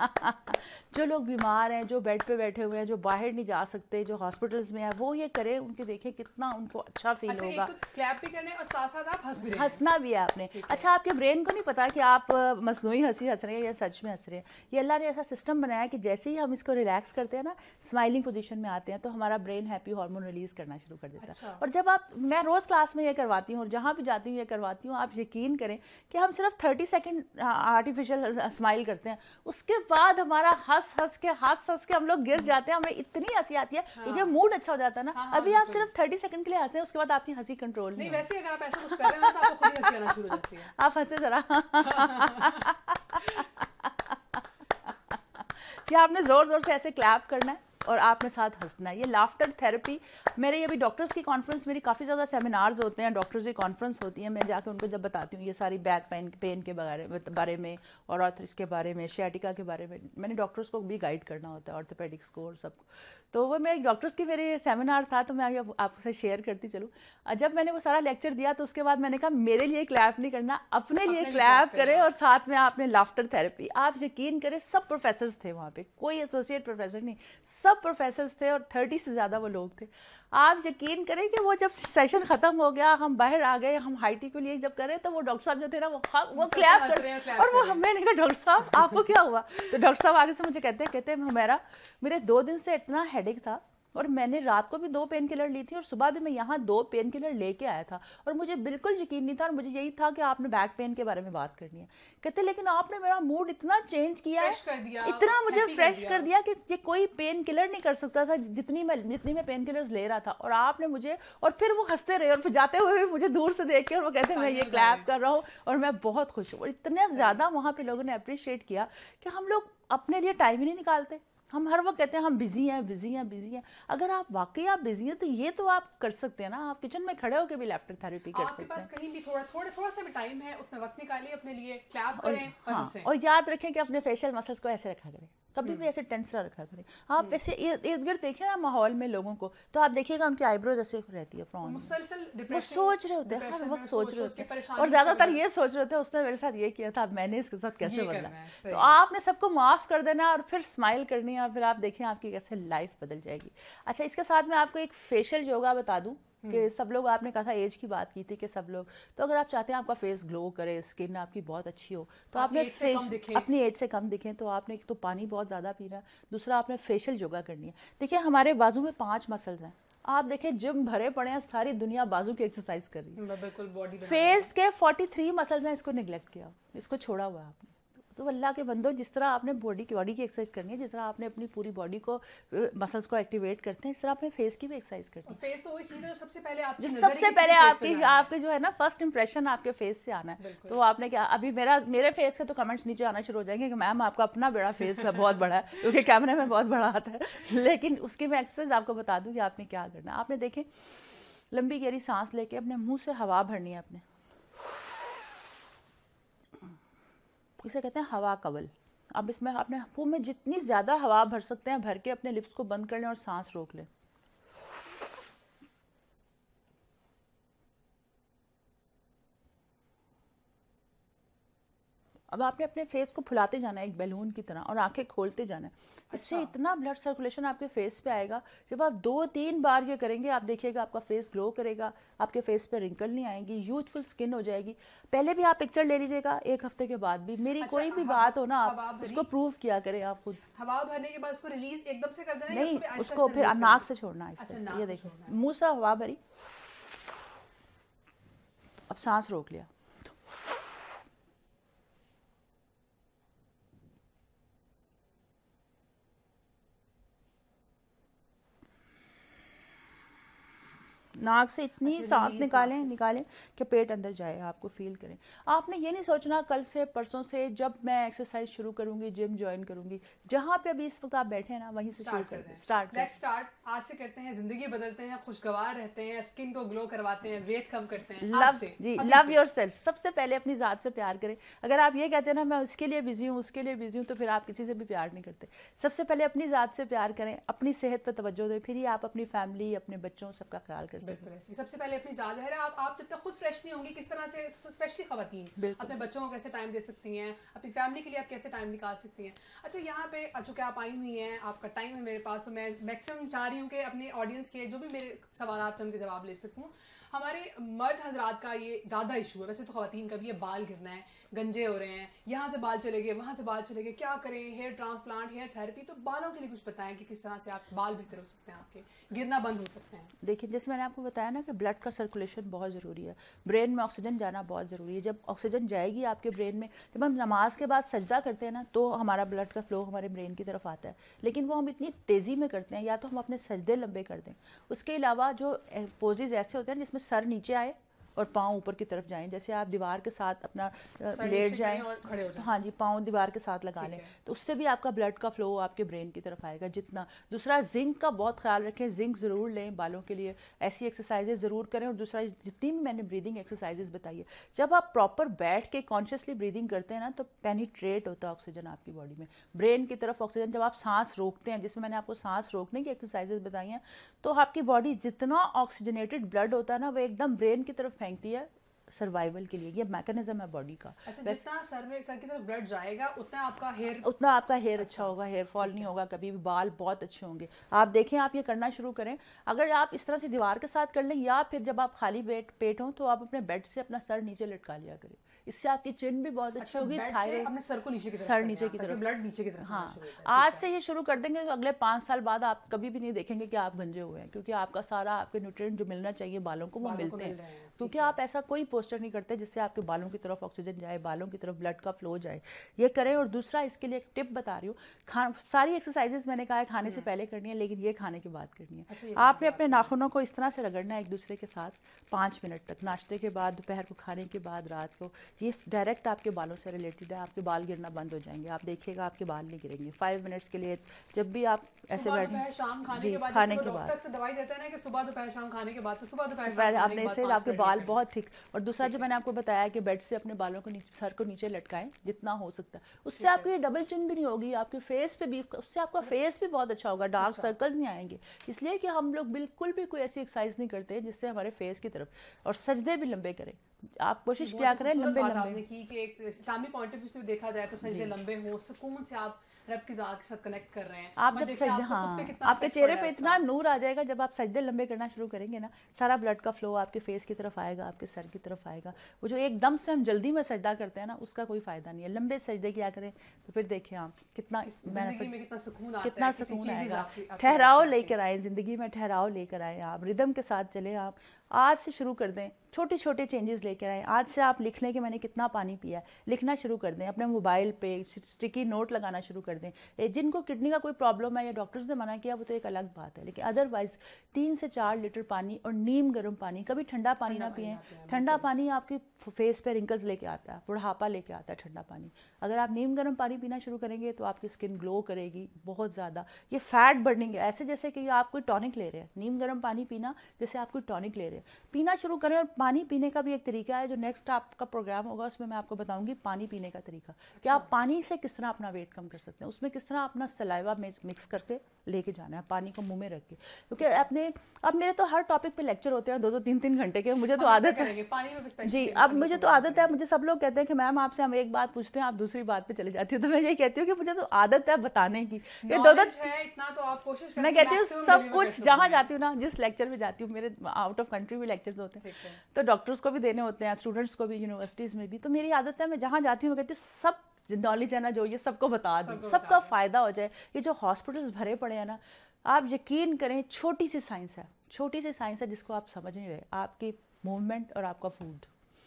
जो लोग बीमार हैं, जो बेड पे बैठे हुए हैं, जो बाहर नहीं जा सकते, जो हॉस्पिटल्स में है, वो ये करें, उनके देखें कितना उनको अच्छा फील अच्छा, होगा। एक तो क्लैप भी करना है और साथ साथ आप हंस भी रहे हैं। हंसना भी है आपने। अच्छा, आपके ब्रेन को नहीं पता कि आप मसनूई हंसी हंस रहे हैं या सच में हंस रहे हैं। ये अल्लाह ने ऐसा सिस्टम बनाया कि जैसे ही हम इसको रिलैक्स करते हैं ना, स्माइलिंग पोजीशन में आते हैं, तो हमारा ब्रेन हैप्पी हार्मोन रिलीज करना शुरू कर देता है। अच्छा। और जब आप, मैं रोज क्लास में ये करवाती हूँ और जहाँ भी जाती हूँ ये करवाती हूँ, आप यकीन करें कि हम सिर्फ थर्टी सेकेंड आर्टिफिशियल स्माइल करते हैं, उसके बाद हमारा हंस हंस के हंस हंस के हम लोग गिर जाते हैं, हमें इतनी हंसी आती है क्योंकि हाँ। मूड अच्छा हो जाता है ना। हाँ, हाँ, अभी आप सिर्फ थर्टी सेकंड के लिए हंसे, उसके बाद आपकी हंसी कंट्रोल नहीं, नहीं वैसे अगर आप ऐसा कुछ कर रहे हो तो आपको खुद ही हंसी आना शुरू हो जाती है। आप हंसे जरा। कि आपने जोर जोर से ऐसे क्लैप करना है और आपने साथ हंसना है। ये लाफ्टर थेरेपी, मेरे ये भी डॉक्टर्स की कॉन्फ्रेंस, मेरी काफ़ी ज़्यादा सेमिनार्स होते हैं, डॉक्टर्स की कॉन्फ्रेंस होती है, मैं जाकर उनको जब बताती हूँ ये सारी बैक पेन पेन के बारे में बारे में और आर्थराइटिस के बारे में, शियाटिका के बारे में, मैंने डॉक्टर्स को भी गाइड करना होता है, ऑर्थोपेडिक्स को और सबको। तो वो मेरे डॉक्टर्स की मेरे सेमिनार था, तो मैं आगे आपसे शेयर करती चलूँ। जब मैंने वो सारा लेक्चर दिया तो उसके बाद मैंने कहा मेरे लिए क्लैप नहीं करना, अपने लिए क्लैप करें और साथ में आपने लाफ्टर थेरेपी। आप यकीन करें सब प्रोफेसर्स थे वहाँ पे, कोई एसोसिएट प्रोफेसर नहीं, सब प्रोफेसर्स थे और थर्टी से ज़्यादा वो लोग थे। आप यकीन करें कि वो जब सेशन खत्म हो गया, हम बाहर आ गए, हम हाई टी के लिए जब करें तो वो डॉक्टर साहब जो थे ना वो वो क्लैप कर रहे हैं और वो हमने कहा डॉक्टर साहब आपको क्या हुआ? तो डॉक्टर साहब आगे से मुझे कहते हैं कहते हैं हुमैरा, मेरे दो दिन से इतना हेडेक था और मैंने रात को भी दो पेन किलर ली थी और सुबह भी मैं यहाँ दो पेन किलर लेके आया था और मुझे बिल्कुल यकीन नहीं था और मुझे यही था कि आपने बैक पेन के बारे में बात करनी है। कहते लेकिन आपने मेरा मूड इतना चेंज किया है, कर दिया, इतना मुझे फ्रेश कर दिया कि ये कोई पेन किलर नहीं कर सकता था जितनी मैं जितनी मैं पेन किलर्स ले रहा था। और आपने मुझे, और फिर वो हंसते रहे और फिर जाते हुए भी मुझे दूर से देख के और वो कहते हैं मैं ये क्लैप कर रहा हूँ और मैं बहुत खुश हूँ। और इतना ज़्यादा वहाँ पे लोगों ने अप्रिशिएट किया कि हम लोग अपने लिए टाइम ही नहीं निकालते। हम हर वक्त कहते हैं हम बिजी हैं बिजी हैं बिजी हैं। अगर आप वाकई आप बिजी हैं तो ये तो आप कर सकते हैं ना, आप किचन में खड़े होकर भी लाफ्टर थेरेपी कर सकते हैं। आपके पास कहीं भी थोड़ा थोड़ा थोड़ा सा भी टाइम है, उसमें वक्त निकालिए अपने लिए, क्लैप करें और हाँ, हंसें। और याद रखें कि अपने फेशियल मसल्स को ऐसे रखा करें, कभी भी ऐसे टेंस ना रखा करें। आप वैसे इर्द गिर्द देखें ना माहौल में लोगों को, तो आप देखिएगा उनकी आईब्रो जैसे रहती है फ्रॉन, वो सोच रहे होते हैं, हर वक्त सोच रहे होते हैं और ज्यादातर ये सोच रहे थे उसने मेरे साथ ये किया था, अब मैंने इसके साथ कैसे बदला। तो आपने सबको माफ कर देना और फिर स्माइल करनी है और फिर आप देखें आपकी कैसे लाइफ बदल जाएगी। अच्छा, इसके साथ मैं आपको एक फेशियल योगा बता दूं कि सब लोग, आपने कहा था एज की बात की थी कि सब लोग, तो अगर आप चाहते हैं आपका फेस ग्लो करे, स्किन आपकी बहुत अच्छी हो, तो आपने फेस अपनी एज से कम दिखें तो आपने एक तो पानी बहुत ज़्यादा पीना है, दूसरा आपने फेशियल योगा करनी है। देखिए हमारे बाजू में पांच मसल्स हैं, आप देखें जिम भरे पड़े हैं, सारी दुनिया बाजू की एक्सरसाइज कर रही है, बिल्कुल बॉडी फेस के तैंतालीस मसल्स हैं, इसको निगलेक्ट किया, इसको छोड़ा हुआ है आपने। तो अल्लाह के बंदो, जिस तरह आपने बॉडी की बॉडी की एक्सरसाइज करनी है, जिस तरह आपने अपनी पूरी बॉडी को मसल्स को एक्टिवेट करते हैं, इस तरह अपने फेस की भी एक्सरसाइज करनी है। फेस तो वही चीज है जो सबसे पहले आपकी जो सबसे पहले आपकी आपके जो है ना फर्स्ट इंप्रेशन आपके फेस से आना है। तो आपने क्या, अभी मेरा मेरे फेस से तो कमेंट्स नीचे आना शुरू हो जाएंगे कि मैम आपका अपना बड़ा फेस है, बहुत बड़ा है, क्योंकि कैमरे में बहुत बड़ा आता है, लेकिन उसकी मैं एक्सरसाइज आपको बता दूं कि आपने क्या करना है। आपने देखें लंबी गहरी सांस लेके अपने मुंह से हवा भरनी है आपने, इसे कहते हैं हवा कवल। अब इसमें अपने मुंह में जितनी ज़्यादा हवा भर सकते हैं भर के अपने लिप्स को बंद कर लें और सांस रोक लें। अब आपने अपने फेस को फुलाते जाना है एक बैलून की तरह और आंखें खोलते जाना है। इससे अच्छा। इतना ब्लड सर्कुलेशन आपके फेस पे आएगा, जब आप दो तीन बार ये करेंगे आप देखिएगा आपका फेस ग्लो करेगा, आपके फेस पे रिंकल नहीं आएंगी, यूथफुल स्किन हो जाएगी। पहले भी आप पिक्चर ले लीजिएगा, एक हफ्ते के बाद भी मेरी अच्छा, कोई भी बात हो ना आप उसको प्रूव किया करें आप खुद। हवा भरने के बाद उसको रिलीज एकदम से कर देना नहीं, उसको फिर नाक से छोड़ना है। अच्छा, ये देखिए मुंह से हवा भरी, अब सांस रोक लिया, नाक से इतनी सांस निकालें निकालें कि पेट अंदर जाए, आपको फील करें। आपने ये नहीं सोचना कल से परसों से जब मैं एक्सरसाइज शुरू करूंगी, जिम ज्वाइन करूंगी, जहां पे अभी इस वक्त आप बैठे हैं ना वहीं से शुरू कर दें। स्टार्ट लेट्स स्टार्ट आज से करते हैं, जिंदगी बदलते हैं, खुशगवार रहते हैं, स्किन को ग्लो करवाते हैं, वेट कम करते हैं। लव जी, लव योरसेल्फ। सबसे पहले अपनी जात से प्यार करें। अगर आप ये कहते हैं ना मैं उसके लिए बिजी हूँ उसके लिए बिजी हूँ, तो फिर आप किसी से भी प्यार नहीं करते। सबसे पहले अपनी जात से प्यार करें, अपनी सेहत पर तवज्जो दें, फिर ही आप अपनी फैमिली, अपने बच्चों सबका ख्याल कर सकते हैं। बिल्कुल ऐसे। सबसे पहले अपनी ज़ाहिर है आप आप जब तक खुद फ्रेश नहीं होंगी किस तरह से, स्पेशली ख़वातीन अपने बच्चों को कैसे टाइम दे सकती हैं, अपनी फैमिली के लिए आप कैसे टाइम निकाल सकती हैं। अच्छा, यहाँ पे चूँकि आप आई हुई हैं, आपका टाइम है मेरे पास, तो मैं मैक्सिमम चाह रही हूँ कि अपने ऑडियंस के जो भी मेरे सवाल थे उनके जवाब ले सकूँ। हमारे मर्द हजरात का ये ज़्यादा इशू है, वैसे तो ख़वातीन का भी ये बाल गिरना है, गंजे हो रहे हैं, यहाँ से बाल चले गए, वहाँ से बाल चले गए, क्या करें, हेयर ट्रांसप्लांट, हेयर थेरेपी। तो बालों के लिए कुछ बताएं कि किस तरह से आप बाल बेहतर हो सकते हैं, आपके गिरना बंद हो सकते हैं। देखिए, जैसे मैंने आपको बताया ना कि ब्लड का सर्कुलेशन बहुत ज़रूरी है, ब्रेन में ऑक्सीजन जाना बहुत ज़रूरी है। जब ऑक्सीजन जाएगी आपके ब्रेन में, जब हम नमाज के बाद सजदा करते हैं ना, तो हमारा ब्लड का फ्लो हमारे ब्रेन की तरफ आता है। लेकिन वो हम इतनी तेज़ी में करते हैं, या तो हम अपने सजदे लंबे कर दें, उसके अलावा जो पोजेज ऐसे होते हैं जिसमें सर नीचे आए और पाँव ऊपर की तरफ जाएं, जैसे आप दीवार के साथ अपना लेट जाएं, हाँ जी, पाँव दीवार के साथ लगा लें, तो उससे भी आपका ब्लड का फ्लो आपके ब्रेन की तरफ आएगा जितना। दूसरा, जिंक का बहुत ख्याल रखें, जिंक ज़रूर लें बालों के लिए, ऐसी एक्सरसाइजेज ज़रूर करें। और दूसरा, जितनी भी मैंने ब्रीदिंग एक्सरसाइजेज बताई है, जब आप प्रॉपर बैठ के कॉन्शियसली ब्रीदिंग करते हैं ना, तो पेनिट्रेट होता है ऑक्सीजन आपकी बॉडी में, ब्रेन की तरफ ऑक्सीजन। जब आप सांस रोकते हैं, जिसमें मैंने आपको सांस रोकने की एक्सरसाइजेज बताई हैं, तो आपकी बॉडी जितना ऑक्सीजनेटेड ब्लड होता है ना, वो एकदम ब्रेन की तरफ फेंकती है सर्वाइवल के लिए। ये मैकेनिज्म है बॉडी का। अच्छा, जितना सर में सर की तरफ ब्लड जाएगा उतना आपका हेयर उतना आपका हेयर अच्छा होगा, हेयर फॉल नहीं होगा कभी भी, बाल बहुत अच्छे होंगे। आप देखें, आप ये करना शुरू करें। अगर आप इस तरह से दीवार के साथ कर लें, या फिर जब आप खाली पेट पेट हो तो आप अपने बेड से अपना सर नीचे लटका लिया करें, इससे आपकी चिन भी बहुत अच्छी होगी, थायराइड, अपने सर को नीचे की तरफ, सर नीचे की तरफ, ब्लड नीचे की तरफ। हाँ, आज से ये शुरू कर देंगे तो अगले पाँच साल बाद आप कभी भी नहीं देखेंगे कि आप गंजे हुए हैं, क्योंकि आपका सारा आपके न्यूट्रिएंट जो मिलना चाहिए बालों को वो मिलते हैं, क्योंकि आप ऐसा कोई पोस्चर नहीं करते जिससे आपके बालों की तरफ ऑक्सीजन जाए, बालों की तरफ ब्लड का फ्लो जाए। ये करें। और दूसरा, इसके लिए एक टिप बता रही हूँ, खा सारी एक्सरसाइजेज मैंने कहा है खाने से पहले करनी है, लेकिन ये खाने की बात करनी है। अच्छा, आपने अपने नाखूनों को इस तरह से रगड़ना है एक दूसरे के साथ पाँच मिनट तक, नाश्ते के बाद, दोपहर को खाने के बाद, रात को। ये डायरेक्ट आपके बालों से रिलेटेड है, आपके बाल गिरना बंद हो जाएंगे, आप देखिएगा आपके बाल नहीं गिरेंगे। फाइव मिनट्स के लिए जब भी आप ऐसे बैठे, शाम खाने के बाद, खाने के बाद दवाई देते हैं ना कि सुबह दोपहर शाम खाने के बाद, तो सुबह दोपहर आपने इससे आपके बाल बहुत थिक। और दूसरा जो मैंने आपको बताया कि बेड से अपने बालों को नीचे, सर को नीचे लटकाएं जितना हो सकता है, उससे आपकी डबल चिन भी नहीं होगी, आपके फेस पे भी, उससे आपका फेस भी बहुत अच्छा होगा, डार्क सर्कल नहीं आएंगे। इसलिए कि हम लोग बिल्कुल भी कोई ऐसी एक्सरसाइज नहीं करते जिससे हमारे फेस की तरफ, और सजदे भी लंबे करें। आप कोशिश क्या करें लंबे लंबे की कि एक इस्लामी पॉइंट ऑफ व्यू से देखा जाए तो सजदे लंबे हो, सुकून से आप रब की ज़ात के साथ कनेक्ट कर रहे हैं। आप जब सजदे, हाँ, आपके चेहरे पे इतना नूर आ जाएगा जब आप सजदे लंबे करना शुरू करेंगे ना, सारा ब्लड का फ्लो आपके फेस की तरफ आएगा, आपके सर की तरफ आएगा। वो जो एकदम से हम जल्दी में सजदा करते हैं ना, उसका कोई फायदा नहीं है। लंबे सजदे क्या करें, तो फिर देखिए आप कितना कितना सुकून आता है, कितना सुकून आएगा। ठहराव लेकर आए जिंदगी में, ठहराव लेकर आए आप, रिदम के साथ चले आप। आज से शुरू कर दें, छोटे छोटे चेंजेस लेकर आए। आज से आप लिख लें कि मैंने कितना पानी पिया है, लिखना शुरू कर दें। अपने मोबाइल पे स्टिकी नोट लगाना शुरू कर दें। जिनको किडनी का कोई प्रॉब्लम है या डॉक्टर्स ने मना किया, वो तो एक अलग बात है, लेकिन अदरवाइज तीन से चार लीटर पानी, और नीम गर्म पानी, कभी ठंडा पानी ना पिएं। ठंडा पानी आपकी फेस पे रिंकल्स लेके आता है, बुढ़ापा लेके आता है ठंडा पानी। अगर आप नीम गर्म पानी पीना शुरू करेंगे तो आपकी स्किन ग्लो करेगी बहुत ज़्यादा। ये फैट बर्निंग है, ऐसे जैसे कि आप कोई टॉनिक ले रहे हैं, नीम गर्म पानी पीना जैसे आप कोई टॉनिक ले रहे हैं, पीना शुरू करें। और पानी पीने का भी एक तरीका है, जो नेक्स्ट आपका प्रोग्राम होगा उसमें मैं आपको बताऊंगी पानी पीने का तरीका, कि आप पानी से किस तरह अपना वेट कम कर सकते हैं, उसमें किस तरह अपना सलाइवा में मिक्स करके लेके जाना है, पानी को मुंह में रख के। क्योंकि अपने अब मेरे तो हर टॉपिक पे लेक्चर होते हैं दो दो तीन तीन घंटे के, मुझे तो आदत है जी, अब मुझे तो आदत है। मुझे सब लोग कहते हैं कि मैम आपसे हम एक बात पूछते हैं, आप दूसरी बात पे चले जाती है, तो मैं ये कहती हूँ कि मुझे तो आदत है बताने की, ये दो दो इतना तो आप कोशिश मैं कहती हूँ सब कुछ, जहाँ जाती हूँ ना, जिस लेक्चर में जाती हूँ, मेरे आउट ऑफ कंट्री भी लेक्चर्स होते हैं, तो डॉक्टर्स को भी देने होते हैं, स्टूडेंट्स को भी, यूनिवर्सिटीज़ में भी। तो मेरी आदत है, मैं जहाँ जाती हूँ मैं कहती हूँ सब नॉलेज है ना जो, ये सबको बता दूँ, सबका फ़ायदा हो जाए। ये जो हॉस्पिटल्स भरे पड़े हैं ना, आप यकीन करें, छोटी सी साइंस है, छोटी सी साइंस है जिसको आप समझ नहीं रहे, आपकी मूवमेंट और आपका फूड।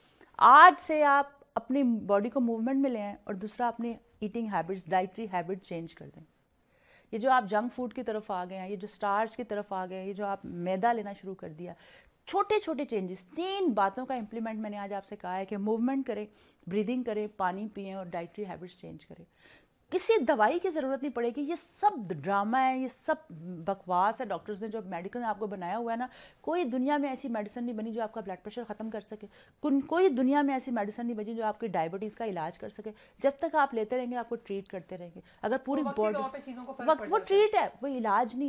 आज से आप अपनी बॉडी को मूवमेंट में ले आएँ, और दूसरा अपनी eating habits, dietary habit change कर दें। ये जो आप जंक फूड की तरफ आ गए हैं, ये जो स्टार्च की तरफ आ गए हैं, ये जो आप मैदा लेना शुरू कर दिया, छोटे छोटे चेंजेस, तीन बातों का इम्प्लीमेंट मैंने आज आपसे कहा है कि मूवमेंट करें, ब्रीदिंग करें, पानी पिएं और डाइटरी हैबिट्स चेंज करें। किसी दवाई की ज़रूरत नहीं पड़ेगी। ये सब ड्रामा है, ये सब बकवास है। डॉक्टर्स ने जो मेडिकल ने आपको बनाया हुआ है ना, कोई दुनिया में ऐसी मेडिसिन नहीं बनी जो आपका ब्लड प्रेशर ख़त्म कर सके, कोई दुनिया में ऐसी मेडिसिन नहीं बनी जो आपकी डायबिटीज़ का इलाज कर सके। जब तक आप लेते रहेंगे, आपको ट्रीट करते रहेंगे। अगर पूरी बॉडी, वो ट्रीट है, वो इलाज नहीं है।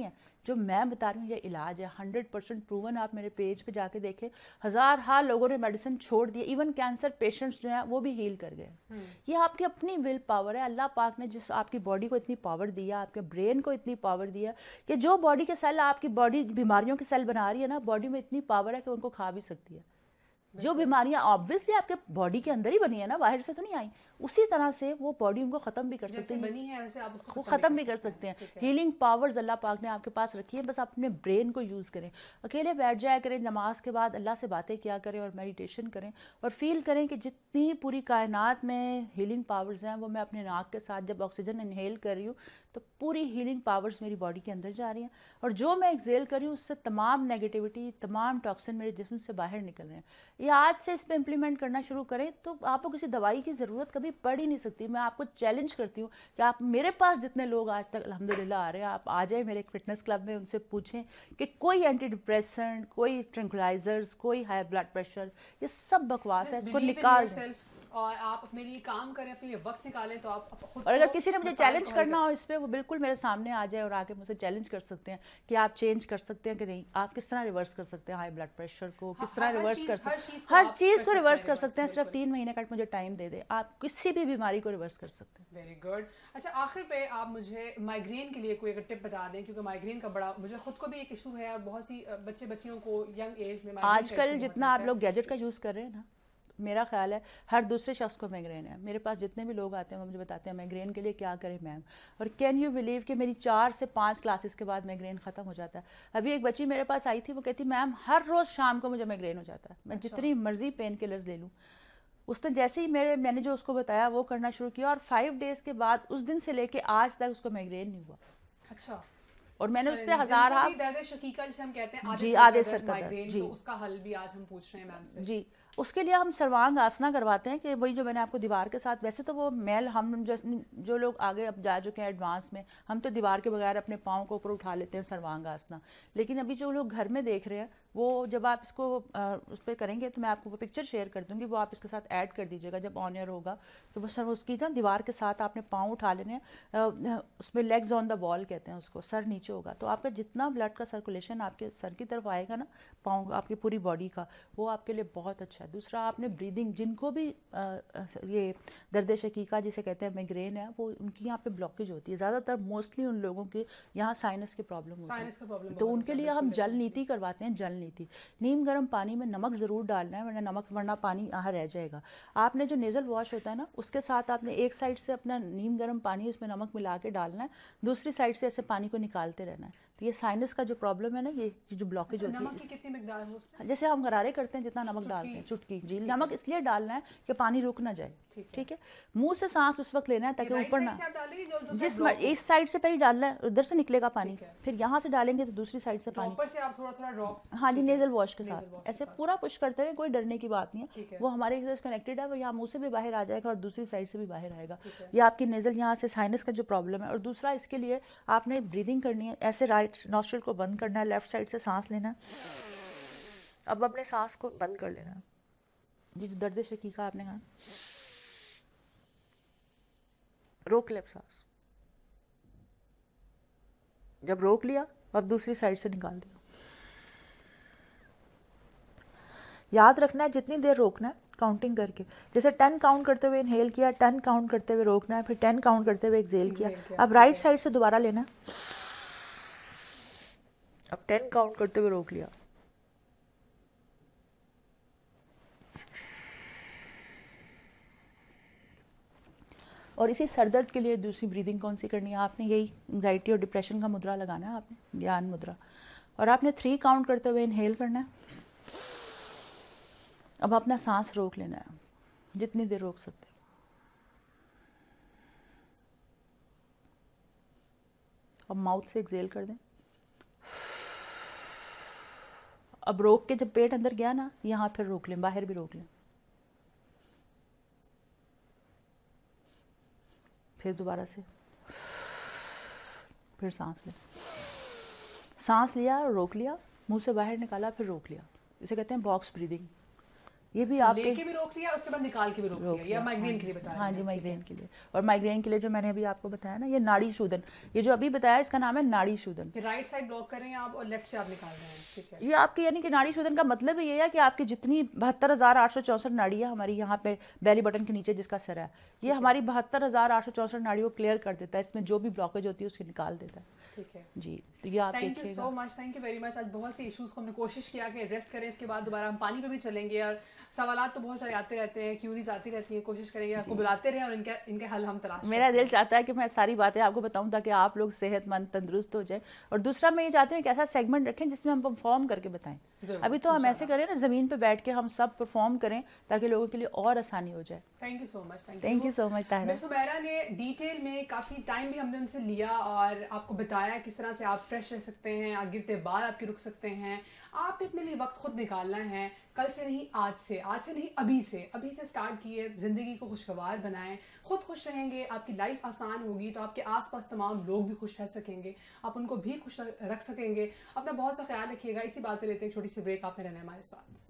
जो मैं बता रही हूँ ये इलाज है, हंड्रेड परसेंट प्रूवन। आप मेरे पेज पे जाके देखें, हजार हार लोगों ने मेडिसिन छोड़ दिए, इवन कैंसर पेशेंट्स जो हैं वो भी हील कर गए। ये आपकी अपनी विल पावर है। अल्लाह पाक ने जिस आपकी बॉडी को इतनी पावर दिया, आपके ब्रेन को इतनी पावर दिया कि जो बॉडी के सेल आपकी बॉडी बीमारियों के सेल बना रही है ना, बॉडी में इतनी पावर है कि उनको खा भी सकती है। जो बीमारियां ऑब्वियसली आपके बॉडी के अंदर ही बनी है ना, बाहर से तो नहीं आई, उसी तरह से वो बॉडी उनको खत्म भी कर सकते हैं, बनी है वैसे आप उसको खत्म भी कर सकते हैं। हीलिंग पावर्स अल्लाह पाक ने आपके पास रखी है, बस आप अपने ब्रेन को यूज़ करें। अकेले बैठ जाया करें, नमाज के बाद अल्लाह से बातें किया करें और मेडिटेशन करें और फील करें कि जितनी पूरी कायनात में हीलिंग पावर्स हैं वो मैं अपने नाक के साथ जब ऑक्सीजन इनहेल कर रही हूँ तो पूरी हीलिंग पावर्स मेरी बॉडी के अंदर जा रही हैं और जो मैं एक्सेल कर रही हूँ उससे तमाम नेगेटिविटी, तमाम टॉक्सिन मेरे जिस्म से बाहर निकल रहे हैं। ये आज से इस पर इम्प्लीमेंट करना शुरू करें तो आपको किसी दवाई की ज़रूरत कभी पड़ ही नहीं सकती। मैं आपको चैलेंज करती हूँ कि आप, मेरे पास जितने लोग आज तक अल्हम्दुलिल्लाह आ रहे हैं, आप आ जाए मेरे एक फिटनेस क्लब में, उनसे पूछें कि कोई एंटी डिप्रेसेंट, कोई ट्रैंक्विलाइजर्स, कोई हाई ब्लड प्रेशर, ये सब बकवास है, इसको निकाल दें और आप अपने लिए काम करें, अपने लिए वक्त निकालें तो आप खुद। और अगर किसी ने मुझे चैलेंज करना हो इस पे, वो बिल्कुल मेरे सामने आ जाए और आके मुझसे चैलेंज कर सकते हैं कि आप चेंज कर सकते हैं कि नहीं, आप किस तरह रिवर्स कर सकते हैं हाई ब्लड प्रेशर को, किस तरह रिवर्स कर सकते हैं, हर चीज़ को रिवर्स कर सकते हैं। सिर्फ तीन महीने का मुझे टाइम दे दे, आप किसी भी बीमारी को रिवर्स कर सकते हैं। Very good. अच्छा, आखिर पे आप मुझे माइग्रेन के लिए कोई अगर टिप बता दें, क्योंकि माइग्रेन का बड़ा, मुझे खुद को भी एक इशू है और बहुत सी बच्चे बच्चियों को यंग एज में आजकल जितना आप लोग गैजेट का यूज़ कर रहे हैं ना, मेरा ख्याल है हर दूसरे शख्स को माइग्रेन है। मेरे पास जितने भी लोग आते हैं वो मुझे बताते हैं माइग्रेन के लिए क्या करें मैम, और कैन यू बिलीव कि मेरी चार से पाँच क्लासेस के बाद माइग्रेन ख़त्म हो जाता है। अभी एक बच्ची मेरे पास आई थी, वो कहती मैम हर रोज़ शाम को मुझे माइग्रेन हो जाता है, मैं जितनी मर्जी पेन किलर्स ले लूँ। उसने जैसे ही मेरे मैंने जो उसको बताया वो करना शुरू किया और फाइव डेज़ के बाद उस दिन से लेके आज तक उसको माइग्रेन नहीं हुआ। अच्छा। और मैंने उससे हजार हाथ दर्द शकीका जिसे हम कहते हैं, जी आधे सर का दर्द, जी तो उसका हल भी आज हम पूछ रहे हैं मैम से। जी, उसके लिए हम सर्वांग आसना करवाते हैं कि वही जो मैंने आपको दीवार के साथ, वैसे तो वो मेल हम जो जो लोग आगे अब जा चुके हैं एडवांस में, हम तो दीवार के बगैर अपने पाँव को ऊपर उठा लेते हैं सर्वांग आसना। लेकिन अभी जो लोग घर में देख रहे हैं वो जब आप इसको आ, उस पर करेंगे तो मैं आपको वो पिक्चर शेयर कर दूंगी, वो आप इसके साथ ऐड कर दीजिएगा जब ऑन एयर होगा। तो वो सर उसकी ना दीवार के साथ आपने पाँव उठा लेने हैं, उसमें लेग्स ऑन द वॉल कहते हैं उसको, सर नीचे होगा तो आपका जितना ब्लड का सर्कुलेशन आपके सर की तरफ आएगा ना, पाँव आपकी पूरी बॉडी का, वो आपके लिए बहुत अच्छा है। दूसरा आपने ब्रीदिंग, जिनको भी आ, ये दर्द शकीका जिसे कहते हैं माइग्रेन है, वो उनकी यहाँ पे ब्लॉकेज होती है ज़्यादातर, मोस्टली उन लोगों के यहाँ साइनस की प्रॉब्लम होती है, तो उनके लिए हम जल नीति करवाते हैं। जल नीति, नीम गर्म पानी में नमक ज़रूर डालना है, वरना नमक वरना पानी यहाँ रह जाएगा। आपने जो नेज़ल वॉश होता है ना, उसके साथ आपने एक साइड से अपना नीम गर्म पानी उसमें नमक मिला के डालना है, दूसरी साइड से ऐसे पानी को निकालते रहना है। तो ये साइनस का जो प्रॉब्लम है ना, ये जो ब्लॉकेज होती है, नमक की कितनी मिकदार है उसमें? जैसे हम गरारे करते हैं जितना नमक डालते हैं, चुटकी जी। नमक इसलिए डालना है कि पानी रुक ना जाए, ठीक है। मुंह से सांस उस वक्त लेना है ताकि ऊपर ना, जिस इस साइड से पहले डालना है, उधर से निकलेगा पानी, फिर यहाँ से डालेंगे तो दूसरी साइड से पानी, ऊपर से आप थोड़ा थोड़ा ड्रॉप, हाँ जी, नेजल वॉश के साथ ऐसे पूरा पुश करते रहे, कोई डरने की बात नहीं है। वो हमारे साथ कनेक्टेड है, वो यहाँ मुंह से भी बाहर आ जाएगा और दूसरी साइड से भी बाहर आएगा। ये आपकी नेजल यहाँ से साइनस का जो प्रॉब्लम है। और दूसरा इसके लिए आपने ब्रीदिंग करनी है, ऐसे राइट नॉस्ट्रिल को बंद करना है, लेफ्ट साइड से सांस लेना है। अब अपने सांस को बंद कर लेना है जी। जो दर्द शकीका आपने कहा, रोक ले सांस, जब रोक लिया अब दूसरी साइड से निकाल दिया। याद रखना है जितनी देर रोकना है काउंटिंग करके, जैसे टेन काउंट करते हुए इनहेल किया, टेन काउंट करते हुए रोकना है, फिर टेन काउंट करते हुए एक्सहेल किया। अब राइट साइड से दोबारा लेना है, अब टेन काउंट करते हुए रोक लिया, और इसी सरदर्द के लिए दूसरी ब्रीदिंग कौन सी करनी है आपने, यही एंजाइटी और डिप्रेशन का मुद्रा लगाना है आपने, ज्ञान मुद्रा, और आपने थ्री काउंट करते हुए इनहेल करना है। अब अपना सांस रोक लेना है जितनी देर रोक सकते हो। अब माउथ से एक्सहेल कर दें। अब रोक के जब पेट अंदर गया ना, यहाँ फिर रोक लें, बाहर भी रोक लें, फिर दोबारा से, फिर सांस लें, सांस लिया रोक लिया, मुंह से बाहर निकाला फिर रोक लिया। इसे कहते हैं बॉक्स ब्रीदिंग। ये भी अच्छा, आपके लेके भी रोक लिया, उसके बाद निकाल के भी रोक लिया, या माइग्रेन के लिए बता रहे हैं? हाँ जी, माइग्रेन के लिए। और माइग्रेन के लिए जो मैंने अभी आपको बताया ना, ये नाड़ी शोधन, ये जो अभी बताया इसका नाम है नाड़ी शोधन। राइट साइड ब्लॉक कर रहे हैं आप और लेफ्ट से आप निकाल रहे हैं, ठीक है। ये आपकी यानी कि नाड़ी शोधन का मतलब ये है कि आपकी जितनी बहत्तर हजार आठ सौ चौसठ नाड़ियाँ हमारी यहाँ पे बेली बटन के नीचे जिसका सर है, ये हमारी बहत्तर हजार आठ सौ चौसठ नाड़ियों को क्लियर कर देता है, इसमें जो भी ब्लॉकेज होती है उसको निकाल देता है। ठीक है जी, तो ये आप थैंक यू देखिएगा। So much, thank you very much. आज बहुत से इश्यूज को हमने कोशिश किया कि एड्रेस करें, इसके बाद दोबारा हम पानी पे भी चलेंगे और सवालात तो बहुत सारे आते रहते हैं, क्यूरीज आती रहती हैं, कोशिश करेंगे आपको बुलाते रहे और इनके इनके हल हम तलाश मेरा दिल चाहता है कि मैं सारी बातें आपको बताऊं ताकि आप लोग सेहतमंद तंदुरुस्त हो जाए। और दूसरा मैं ये चाहती हूँ कि ऐसा सेगमेंट रखें जिसमें हम परफॉर्म करके बताएं। अभी तो हम ऐसे करें ना, जमीन पे बैठ के हम सब परफॉर्म करें ताकि लोगों के लिए और आसानी हो जाए। Thank you so much. Thank you so much Tahira. Miss Humaira ने डिटेल में काफ़ी टाइम भी हमने उनसे लिया और आपको बताया किस तरह से आप फ्रेश रह सकते हैं, आप गिरते बाल आपके रुक सकते हैं। आपने अपने लिए वक्त खुद निकालना है, कल से नहीं आज से, आज से नहीं अभी से, अभी से स्टार्ट किए, ज़िंदगी को खुशगवार बनाएं, खुद खुश रहेंगे, आपकी लाइफ आसान होगी तो आपके आसपास तमाम लोग भी खुश रह सकेंगे, आप उनको भी खुश रख सकेंगे। अपना बहुत सा ख्याल रखिएगा। इसी बात पे लेते हैं एक छोटी सी ब्रेक, आप में रहना हमारे साथ।